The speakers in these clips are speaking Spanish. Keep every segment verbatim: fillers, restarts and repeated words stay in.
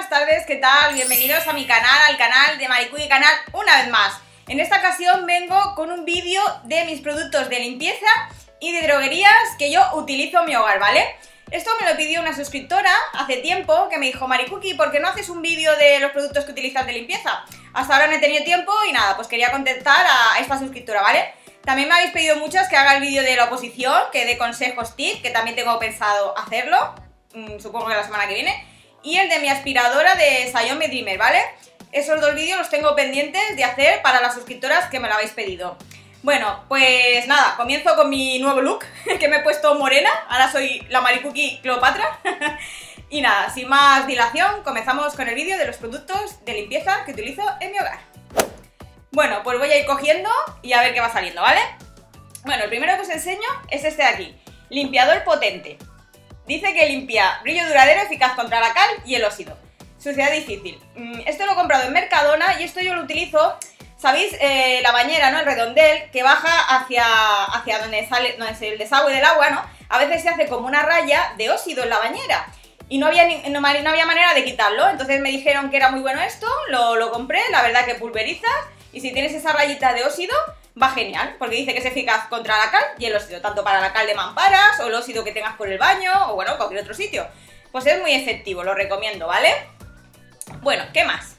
buenas tardes, ¿qué tal? Bienvenidos a mi canal, al canal de Maricookie Canal una vez más. En esta ocasión vengo con un vídeo de mis productos de limpieza y de droguerías que yo utilizo en mi hogar, ¿vale? Esto me lo pidió una suscriptora hace tiempo que me dijo: Maricookie, ¿por qué no haces un vídeo de los productos que utilizas de limpieza? Hasta ahora no he tenido tiempo y nada, pues quería contestar a esta suscriptora, ¿vale? También me habéis pedido muchas que haga el vídeo de la oposición, que dé consejos, tips, que también tengo pensado hacerlo, mmm, supongo que la semana que viene. Y el de mi aspiradora de Xiaomi Dreamer, ¿vale? Esos dos vídeos los tengo pendientes de hacer para las suscriptoras que me lo habéis pedido. Bueno, pues nada, comienzo con mi nuevo look, que me he puesto morena, ahora soy la Maricookie Cleopatra. Y nada, sin más dilación, comenzamos con el vídeo de los productos de limpieza que utilizo en mi hogar. Bueno, pues voy a ir cogiendo y a ver qué va saliendo, ¿vale? Bueno, el primero que os enseño es este de aquí, limpiador potente. Dice que limpia brillo duradero, eficaz contra la cal y el óxido. Suciedad difícil. Esto lo he comprado en Mercadona y esto yo lo utilizo, ¿sabéis? Eh, la bañera, ¿no? El redondel que baja hacia, hacia donde sale, donde es el desagüe del agua, ¿no? A veces se hace como una raya de óxido en la bañera y no había, ni, no, no había manera de quitarlo. Entonces me dijeron que era muy bueno esto, lo, lo compré, la verdad que pulverizas y si tienes esa rayita de óxido va genial, porque dice que es eficaz contra la cal y el óxido, tanto para la cal de mamparas o el óxido que tengas por el baño o bueno, cualquier otro sitio. Pues es muy efectivo, lo recomiendo, ¿vale? Bueno, ¿qué más?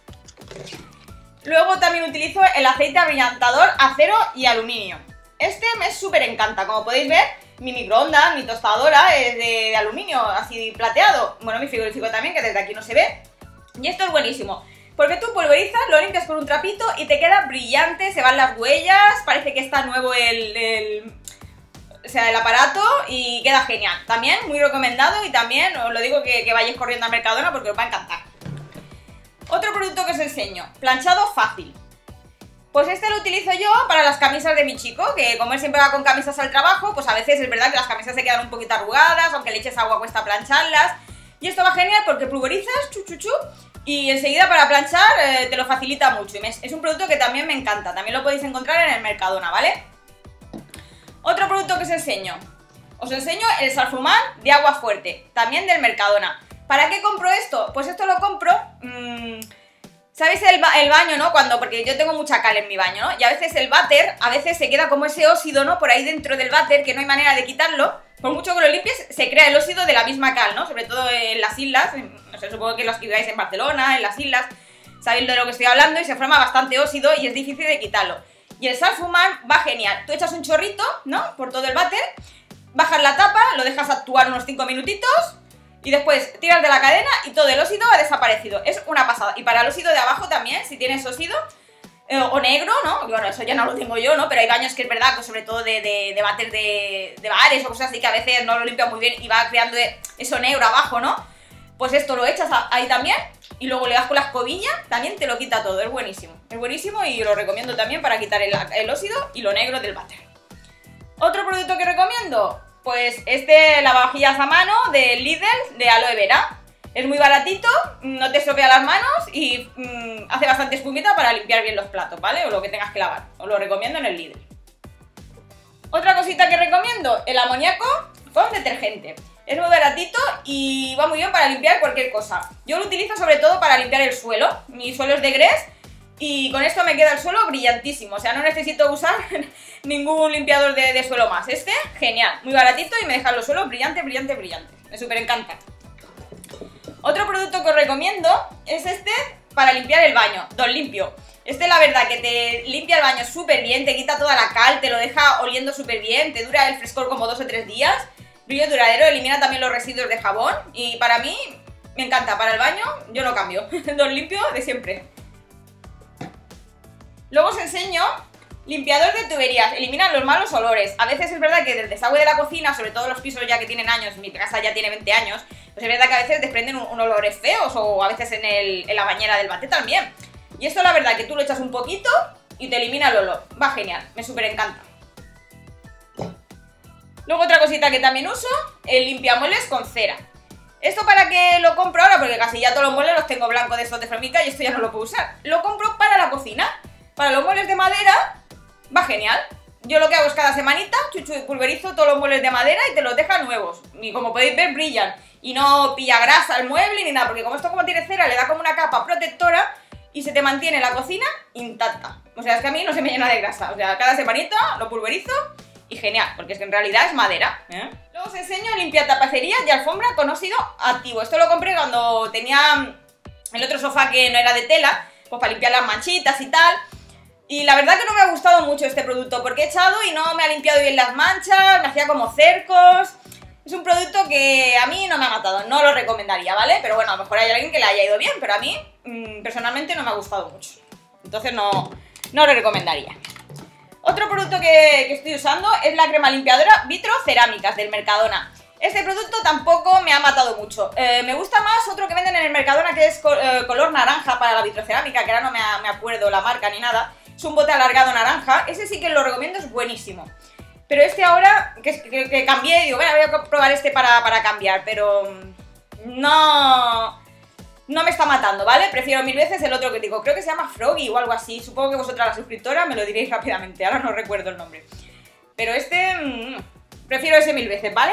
Luego también utilizo el aceite abrillantador acero y aluminio. Este me súper encanta, como podéis ver, mi microondas, mi tostadora es de, de aluminio, así plateado. Bueno, mi frigorífico también, que desde aquí no se ve. Y esto es buenísimo, porque tú pulverizas, lo limpias con un trapito y te queda brillante, se van las huellas, parece que está nuevo el, el, o sea, el aparato y queda genial. También muy recomendado y también os lo digo que, que vayáis corriendo a Mercadona porque os va a encantar. Otro producto que os enseño, planchado fácil. Pues este lo utilizo yo para las camisas de mi chico, que como él siempre va con camisas al trabajo, pues a veces es verdad que las camisas se quedan un poquito arrugadas, aunque le eches agua cuesta plancharlas. Y esto va genial porque pulverizas, chu, chu, chu, y enseguida para planchar eh, te lo facilita mucho. Y me, es un producto que también me encanta, también lo podéis encontrar en el Mercadona, ¿vale? Otro producto que os enseño, os enseño el salfumán de agua fuerte, también del Mercadona. ¿Para qué compro esto? Pues esto lo compro, mmm, ¿sabéis el, ba el baño, no? Cuando, porque yo tengo mucha cal en mi baño, ¿no? Y a veces el váter, a veces se queda como ese óxido, ¿no? Por ahí dentro del váter, que no hay manera de quitarlo. Por mucho que lo limpies, se crea el óxido de la misma cal, ¿no? Sobre todo en las islas, no sé, supongo que los que viváis en Barcelona, en las islas, sabéis de lo que estoy hablando y se forma bastante óxido y es difícil de quitarlo. Y el salfumán va genial. Tú echas un chorrito, ¿no? Por todo el váter, bajas la tapa, lo dejas actuar unos cinco minutitos y después tiras de la cadena y todo el óxido ha desaparecido. Es una pasada. Y para el óxido de abajo también, si tienes óxido eh, o negro, ¿no? Bueno, eso ya no lo tengo yo, ¿no? Pero hay baños que es verdad, que sobre todo de, de, de váter de, de bares o cosas así, que a veces no lo limpian muy bien y va creando eso negro abajo, ¿no? Pues esto lo echas ahí también y luego le das con la escobilla, también te lo quita todo. Es buenísimo. Es buenísimo y lo recomiendo también para quitar el, el óxido y lo negro del váter. Otro producto que recomiendo, pues este lavavajillas a mano de Lidl de aloe vera. Es muy baratito, no te estropea las manos y mmm, hace bastante espumita para limpiar bien los platos, ¿vale? O lo que tengas que lavar. Os lo recomiendo en el Lidl. Otra cosita que recomiendo, el amoníaco con detergente. Es muy baratito y va muy bien para limpiar cualquier cosa. Yo lo utilizo sobre todo para limpiar el suelo. Mi suelo es de grés y con esto me queda el suelo brillantísimo. O sea, no necesito usar ningún limpiador de, de suelo más. Este, genial, muy baratito y me deja los suelos brillantes, brillantes, brillantes. Me súper encanta. Otro producto que os recomiendo es este para limpiar el baño, Don Limpio. Este la verdad que te limpia el baño súper bien, te quita toda la cal, te lo deja oliendo súper bien, te dura el frescor como dos o tres días. Brillo duradero, elimina también los residuos de jabón y para mí me encanta, para el baño yo no cambio. Don Limpio de siempre. Luego os enseño limpiador de tuberías, eliminan los malos olores. A veces es verdad que del desagüe de la cocina, sobre todo los pisos ya que tienen años, mi casa ya tiene veinte años, pues es verdad que a veces desprenden un, un olores feos o a veces en, el, en la bañera del váter también. Y esto la verdad que tú lo echas un poquito y te elimina el olor. Va genial, me súper encanta. Luego otra cosita que también uso, el limpiamuebles con cera. ¿Esto para qué lo compro ahora? Porque casi ya todos los muebles los tengo blancos de estos de Formica y esto ya no lo puedo usar. Lo compro para la cocina. Para los muebles de madera va genial. Yo lo que hago es cada semanita chuchu, pulverizo todos los muebles de madera y te los deja nuevos. Y como podéis ver, brillan. y no pilla grasa al mueble ni nada, porque como esto como tiene cera le da como una capa protectora y se te mantiene la cocina intacta. O sea, es que a mí no se me llena de grasa, o sea, cada semanita lo pulverizo y genial, porque es que en realidad es madera, ¿eh? Luego os enseño limpiar tapicería y alfombra con óxido activo. Esto lo compré cuando tenía el otro sofá que no era de tela, pues para limpiar las manchitas y tal. Y la verdad que no me ha gustado mucho este producto, porque he echado y no me ha limpiado bien las manchas, me hacía como cercos. Es un producto que a mí no me ha matado, no lo recomendaría, ¿vale? Pero bueno, a lo mejor hay alguien que le haya ido bien, pero a mí mmm, personalmente no me ha gustado mucho. Entonces no, no lo recomendaría. Otro producto que, que estoy usando es la crema limpiadora Vitro Cerámicas del Mercadona. Este producto tampoco me ha matado mucho. Eh, me gusta más otro que venden en el Mercadona, que es co eh, color naranja para la vitrocerámica, que ahora no me, me acuerdo la marca ni nada. Es un bote alargado naranja, ese sí que lo recomiendo, es buenísimo. Pero este ahora, que, que, que cambié, digo, bueno, voy a probar este para, para cambiar, pero no, no me está matando, ¿vale? Prefiero mil veces el otro que digo, creo que se llama Froggy o algo así. Supongo que vosotras, la suscriptora, me lo diréis rápidamente, ahora no recuerdo el nombre. Pero este, mmm, prefiero ese mil veces, ¿vale?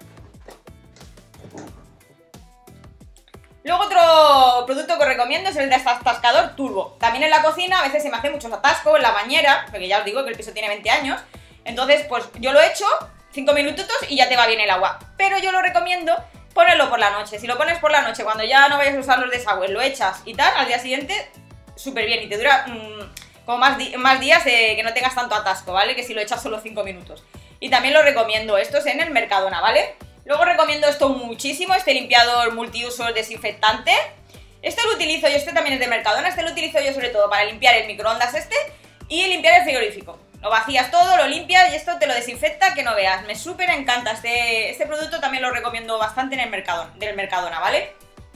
Luego otro producto que os recomiendo es el desatascador turbo. También en la cocina a veces se me hace muchos atascos, en la bañera, porque ya os digo que el piso tiene veinte años. Entonces pues yo lo he hecho, cinco minutos y ya te va bien el agua. Pero yo lo recomiendo ponerlo por la noche. Si lo pones por la noche, cuando ya no vayas a usar los desagües, lo echas y tal, al día siguiente súper bien y te dura mmm, como más, di más días de que no tengas tanto atasco, ¿vale? Que si lo echas solo cinco minutos. Y también lo recomiendo, esto es en el Mercadona, ¿vale? Luego recomiendo esto muchísimo, este limpiador multiuso desinfectante. Este lo utilizo yo, este también es de Mercadona, este lo utilizo yo sobre todo para limpiar el microondas este y limpiar el frigorífico. Lo vacías todo, lo limpias y esto te lo desinfecta que no veas. Me súper encanta este, este producto, también lo recomiendo bastante en el Mercadona, del Mercadona, ¿vale?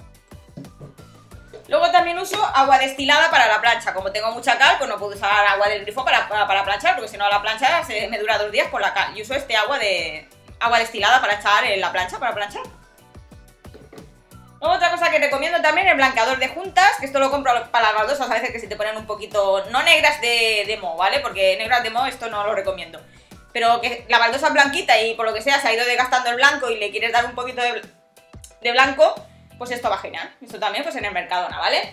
Luego también uso agua destilada para la plancha. Como tengo mucha cal, pues no puedo usar agua del grifo para, para, para planchar, porque si no la plancha se me dura dos días por la cal. Y uso este agua de... agua destilada para echar en la plancha, para planchar. Luego otra cosa que recomiendo también, el blanqueador de juntas, que esto lo compro para las baldosas, a veces que se te ponen un poquito, no negras de, de moho, ¿vale? Porque negras de moho esto no lo recomiendo. Pero que la baldosa es blanquita y por lo que sea se ha ido desgastando el blanco y le quieres dar un poquito de, de blanco, pues esto va genial. Esto también pues en el Mercadona, ¿vale?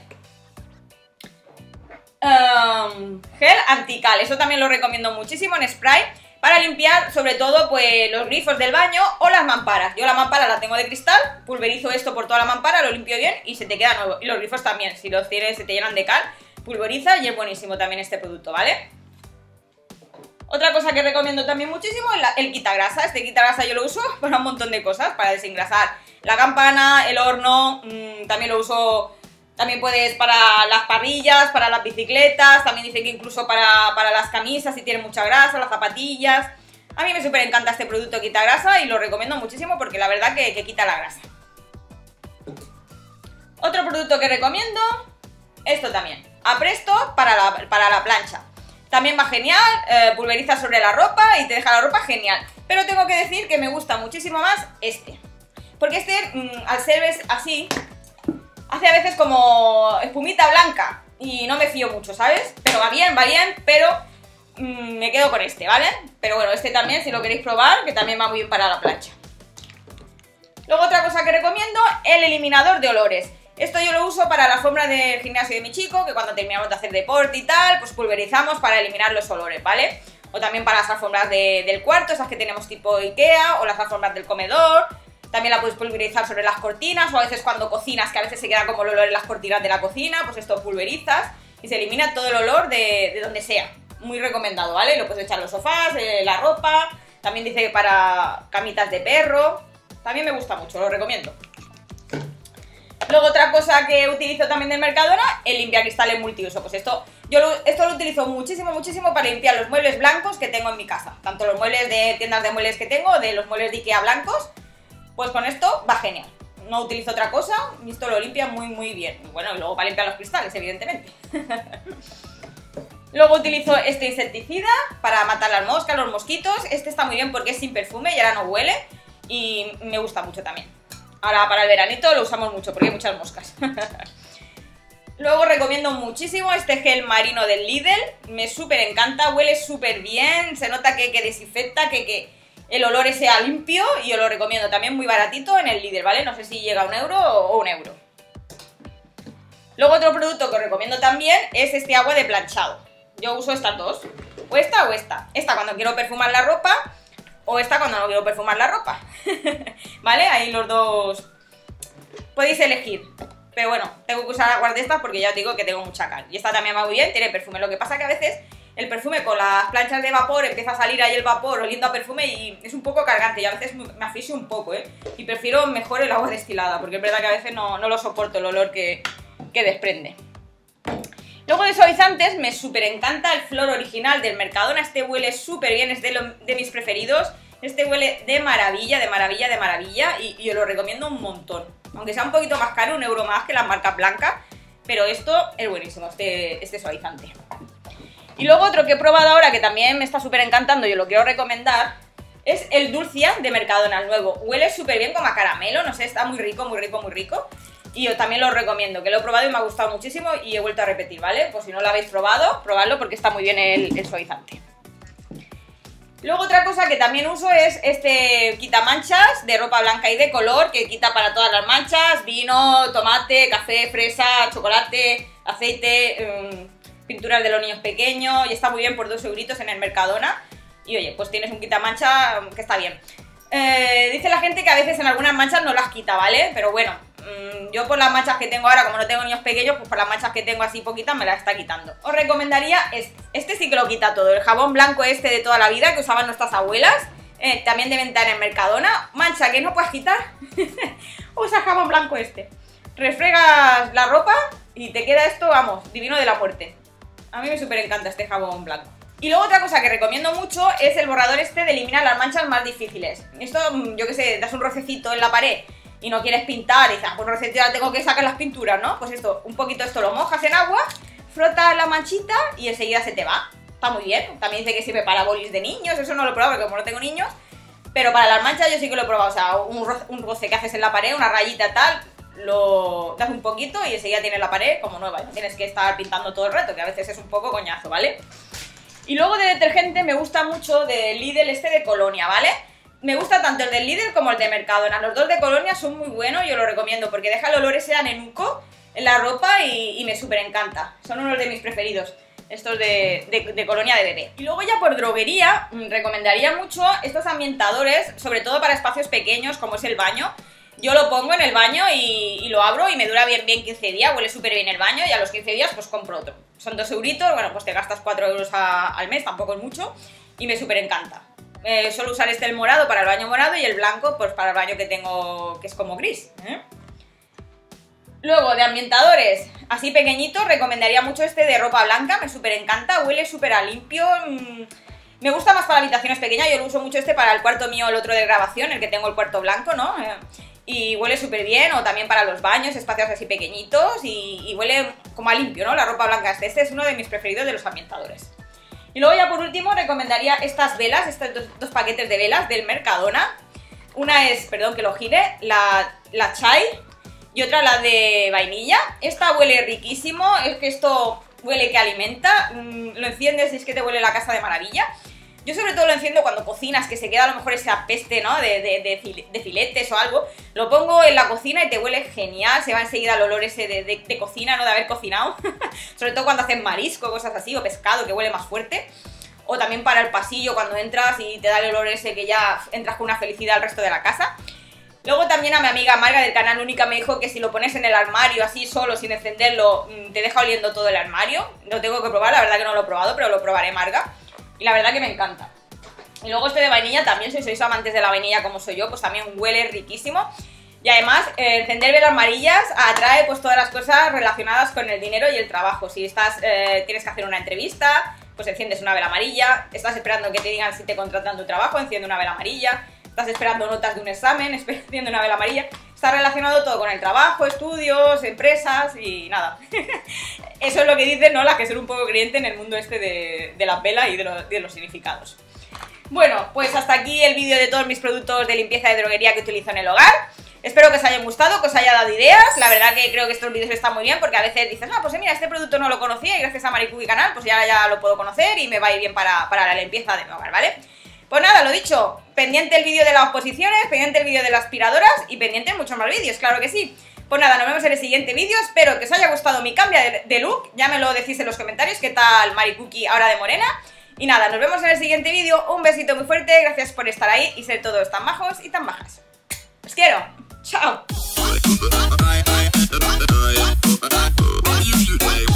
Um, gel antical, eso también lo recomiendo muchísimo en spray. Para limpiar, sobre todo, pues los grifos del baño o las mamparas. Yo la mampara la tengo de cristal, pulverizo esto por toda la mampara, lo limpio bien y se te queda nuevo. Y los grifos también, si los tienes, se te llenan de cal, pulveriza y es buenísimo también este producto, ¿vale? Otra cosa que recomiendo también muchísimo es la, el quitagrasa. Este quitagrasa yo lo uso para un montón de cosas, para desengrasar la campana, el horno, mmm, también lo uso... También puedes para las parrillas, para las bicicletas, también dice que incluso para, para las camisas si tienen mucha grasa, las zapatillas. A mí me súper encanta este producto quita grasa y lo recomiendo muchísimo porque la verdad que, que quita la grasa. Otro producto que recomiendo, esto también, Apresto para la, para la plancha. También va genial, eh, pulveriza sobre la ropa y te deja la ropa genial. Pero tengo que decir que me gusta muchísimo más este. Porque este, mmm, al ser así... hace a veces como espumita blanca y no me fío mucho, ¿sabes? Pero va bien, va bien, pero mmm, me quedo con este, ¿vale? Pero bueno, este también, si lo queréis probar, que también va muy bien para la plancha. Luego otra cosa que recomiendo, el eliminador de olores. Esto yo lo uso para la alfombra del gimnasio de mi chico, que cuando terminamos de hacer deporte y tal, pues pulverizamos para eliminar los olores, ¿vale? O también para las alfombras de, del cuarto, esas que tenemos tipo Ikea, o las alfombras del comedor. También la puedes pulverizar sobre las cortinas o a veces cuando cocinas, que a veces se queda como el olor en las cortinas de la cocina, pues esto pulverizas y se elimina todo el olor de, de donde sea. Muy recomendado, ¿vale? Lo puedes echar en los sofás, en la ropa, también dice que para camitas de perro. También me gusta mucho, lo recomiendo. Luego otra cosa que utilizo también del Mercadona, el limpiacristales multiuso. Pues esto yo lo, esto lo utilizo muchísimo, muchísimo para limpiar los muebles blancos que tengo en mi casa. Tanto los muebles de tiendas de muebles que tengo, de los muebles de Ikea blancos. Pues con esto va genial, no utilizo otra cosa y esto lo limpia muy muy bien. Y bueno, y luego para limpiar los cristales, evidentemente. Luego utilizo este insecticida para matar las moscas, los mosquitos. Este está muy bien porque es sin perfume y ahora no huele y me gusta mucho también. Ahora para el veranito lo usamos mucho porque hay muchas moscas. Luego recomiendo muchísimo este gel marino del Lidl, me súper encanta, huele súper bien, se nota que, que desinfecta, que... que el olor ese a limpio y os lo recomiendo, también muy baratito en el Lidl, ¿vale? No sé si llega a un euro o un euro. Luego otro producto que os recomiendo también es este agua de planchado. Yo uso estas dos, o esta o esta. Esta cuando quiero perfumar la ropa, o esta cuando no quiero perfumar la ropa. ¿Vale? Ahí los dos podéis elegir. Pero bueno, tengo que usar aguas de estas porque ya os digo que tengo mucha cal. Y esta también va muy bien, tiene perfume. Lo que pasa que a veces el perfume con las planchas de vapor empieza a salir ahí el vapor oliendo a perfume y es un poco cargante y a veces me asfixio un poco, ¿eh? Y prefiero mejor el agua destilada porque es verdad que a veces no, no lo soporto el olor que, que desprende. Luego de suavizantes me súper encanta el Flor original del Mercadona. Este huele súper bien, es de, lo, de mis preferidos. Este huele de maravilla, de maravilla, de maravilla y, y os lo recomiendo un montón. Aunque sea un poquito más caro, un euro más que las marcas blancas, pero esto es buenísimo, este, este suavizante. Y luego otro que he probado ahora que también me está súper encantando y os lo quiero recomendar es el Dulcia de Mercadona, el nuevo. Huele súper bien como a caramelo, no sé, está muy rico, muy rico, muy rico. Y yo también lo recomiendo, que lo he probado y me ha gustado muchísimo y he vuelto a repetir, ¿vale? Pues si no lo habéis probado, probadlo porque está muy bien el, el suavizante. Luego otra cosa que también uso es este quitamanchas de ropa blanca y de color, que quita para todas las manchas, vino, tomate, café, fresa, chocolate, aceite, um, pinturas de los niños pequeños, y está muy bien por dos euritos en el Mercadona. Y oye, pues tienes un quitamancha que está bien. Eh, dice la gente que a veces en algunas manchas no las quita, ¿vale? Pero bueno, mmm, yo por las manchas que tengo ahora, como no tengo niños pequeños, pues por las manchas que tengo así poquitas me las está quitando. Os recomendaría este. Este sí que lo quita todo, el jabón blanco este de toda la vida que usaban nuestras abuelas. Eh, también de venta en el Mercadona. Mancha que no puedes quitar. Usa jabón blanco este. Refregas la ropa y te queda esto, vamos, divino de la muerte. A mí me súper encanta este jabón blanco. Y luego otra cosa que recomiendo mucho es el borrador este de eliminar las manchas más difíciles. Esto, yo qué sé, das un rocecito en la pared y no quieres pintar y dices, ah, pues un rocecito ya tengo que sacar las pinturas, ¿no? Pues esto, un poquito esto lo mojas en agua, frotas la manchita y enseguida se te va. Está muy bien. También dice que sirve para bolis de niños, eso no lo he probado porque como no tengo niños. Pero para las manchas yo sí que lo he probado, o sea, un roce, un roce que haces en la pared, una rayita tal, lo das un poquito y enseguida tienes la pared como nueva. Y no tienes que estar pintando todo el rato, que a veces es un poco coñazo, ¿vale? Y luego de detergente me gusta mucho del Lidl este de Colonia, ¿vale? Me gusta tanto el del Lidl como el de Mercadona. Los dos de Colonia son muy buenos y os lo recomiendo porque deja el olor ese a nenuco en la ropa y, y me súper encanta. Son unos de mis preferidos, estos de, de, de Colonia de bebé. Y luego ya por droguería, recomendaría mucho estos ambientadores, sobre todo para espacios pequeños como es el baño. Yo lo pongo en el baño y, y lo abro y me dura bien bien quince días, huele súper bien el baño y a los quince días pues compro otro. Son dos euritos, bueno pues te gastas cuatro euros a, al mes, tampoco es mucho y me súper encanta. Eh, suelo usar este el morado para el baño morado y el blanco pues para el baño que tengo que es como gris, ¿eh? Luego de ambientadores así pequeñitos recomendaría mucho este de ropa blanca, me súper encanta, huele súper a limpio. Mmm, me gusta más para habitaciones pequeñas, yo lo uso mucho este para el cuarto mío, el otro de grabación, el que tengo el cuarto blanco, ¿no? Eh, y huele súper bien, o también para los baños, espacios así pequeñitos y, y huele como a limpio, ¿no? La ropa blanca este, este es uno de mis preferidos de los ambientadores. Y luego ya por último recomendaría estas velas, estos dos, dos paquetes de velas del Mercadona. Una es, perdón que lo gire, la, la chai y otra la de vainilla. Esta huele riquísimo, es que esto huele que alimenta, mm, lo enciendes y es que te huele la casa de maravilla. Yo sobre todo lo enciendo cuando cocinas, que se queda a lo mejor esa peste, ¿no? De, de, de, de filetes o algo. Lo pongo en la cocina y te huele genial, se va enseguida el olor ese de, de, de cocina, ¿no? De haber cocinado. Sobre todo cuando hacen marisco, cosas así, o pescado, que huele más fuerte. O también para el pasillo, cuando entras y te da el olor ese que ya entras con una felicidad al resto de la casa. Luego también a mi amiga Marga del canal Única me dijo que si lo pones en el armario así solo, sin encenderlo, te deja oliendo todo el armario. Lo tengo que probar, la verdad que no lo he probado, pero lo probaré, Marga. Y la verdad que me encanta. Y luego este de vainilla también, si sois amantes de la vainilla como soy yo, pues también huele riquísimo. Y además, eh, encender velas amarillas atrae pues todas las cosas relacionadas con el dinero y el trabajo. Si estás, eh, tienes que hacer una entrevista, pues enciendes una vela amarilla. Estás esperando que te digan si te contratan tu trabajo, enciende una vela amarilla. Estás esperando notas de un examen, enciende una vela amarilla. Está relacionado todo con el trabajo, estudios, empresas y nada. Eso es lo que dicen, ¿no? Las que son un poco creyentes en el mundo este de, de las velas y de, lo, de los significados. Bueno, pues hasta aquí el vídeo de todos mis productos de limpieza y droguería que utilizo en el hogar. Espero que os haya gustado, que os haya dado ideas. La verdad que creo que estos vídeos están muy bien porque a veces dices, ah, pues mira, este producto no lo conocía y gracias a Maricookie Canal pues ya, ya lo puedo conocer y me va a ir bien para, para la limpieza de mi hogar, ¿vale? Pues nada, lo dicho, pendiente el vídeo de las oposiciones, pendiente el vídeo de las aspiradoras y pendiente muchos más vídeos, claro que sí. Pues nada, nos vemos en el siguiente vídeo, espero que os haya gustado mi cambio de, de look, ya me lo decís en los comentarios, qué tal Maricookie ahora de morena. Y nada, nos vemos en el siguiente vídeo, un besito muy fuerte, gracias por estar ahí y ser todos tan majos y tan bajas. Os quiero, chao.